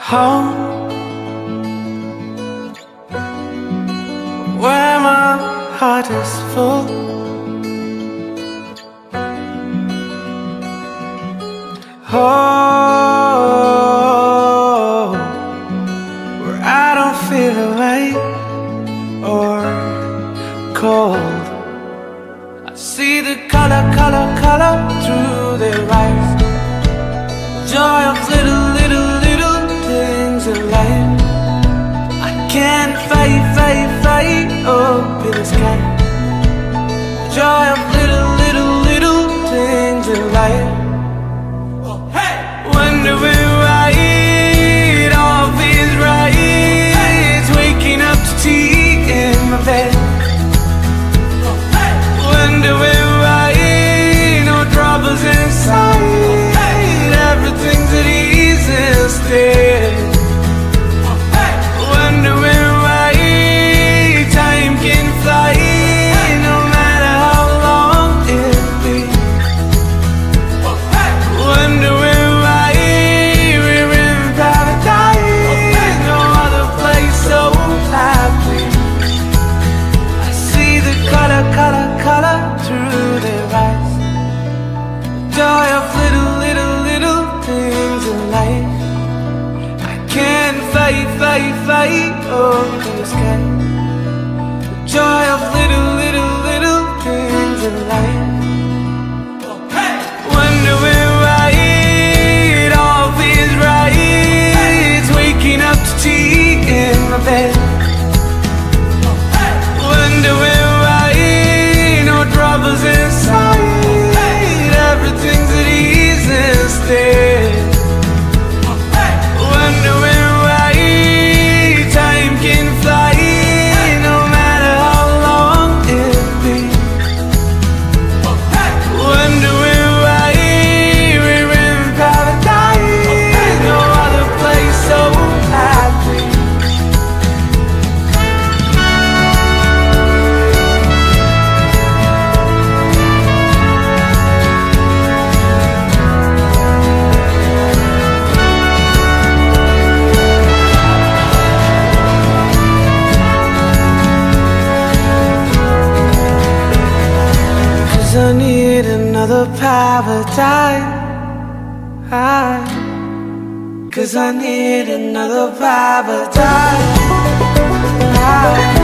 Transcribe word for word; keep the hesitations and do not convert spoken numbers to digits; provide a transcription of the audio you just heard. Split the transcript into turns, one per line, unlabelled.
home, where my heart is full. Oh, where I don't feel away or cold. I see the color, color, color through their eyes. Joy of little, little, little things in life. I can't fight, fight, fight up in the sky. Joy of little, little, little things in life. Wonder why it all feels right. It's waking up to tea in my bed. Wonder why no troubles inside. Everything's at ease instead. Wonder why time can fly, no matter how long it be. Wonder why we're in paradise, no other place so happy. I see the color, color, color through their eyes. The joy of little, little, little things in life. I can't fight, fight, fight up in the sky. The joy of little, little, little things in life. Wonder why it all feels right. It's waking up to tea in my bed. Wonder why no troubles inside. Everything's at ease instead. Wonder why time can fly, no matter how long it be. Wonder why we're in paradise, no other place so happy. Cause I need another paradise. Cause I need another paradise.